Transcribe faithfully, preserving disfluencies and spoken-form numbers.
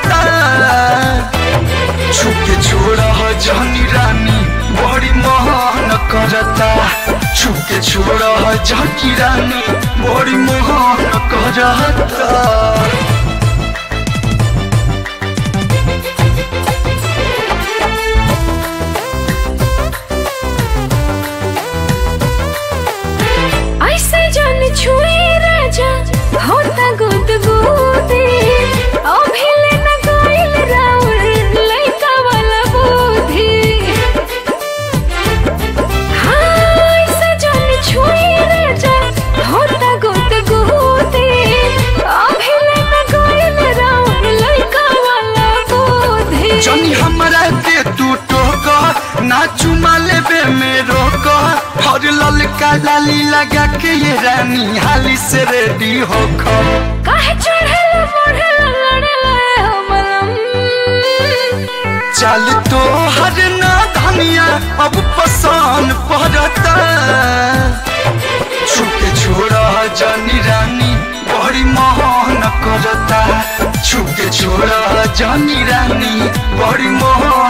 करता छुके छोड़ा जानी रानी बड़ी मोहन करता छुके छोड़ा जानी रानी बड़ी मोहन करता। छुई राजा होता गुद गुदी अभिले न गइल राउर लइका वाला बुद्धि हाय सजन छुई राजा होता गुद गुदी अभिले न गइल राउर लइका वाला बुद्धि जनी हमरा के तू टोका ना चुमा लेबे में रोका और ललका लाली लगा के ये रानी हाली से रेडी होखो काहे चढ़ेला बढ़ेला लड़ेला हो मलम चल तो हर ना धनिया अब पसंद पड़ता छुके छोड़ा जानी रानी बड़ी मोहन करता छुके छोड़ा जानी रानी बड़ी मोहन